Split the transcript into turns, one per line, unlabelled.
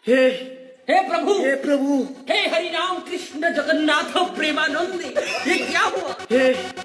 हे
हे प्रभु,
हे प्रभु,
हे हरि राम कृष्ण जगन्नाथ प्रेमानंद, ये क्या हुआ?
हे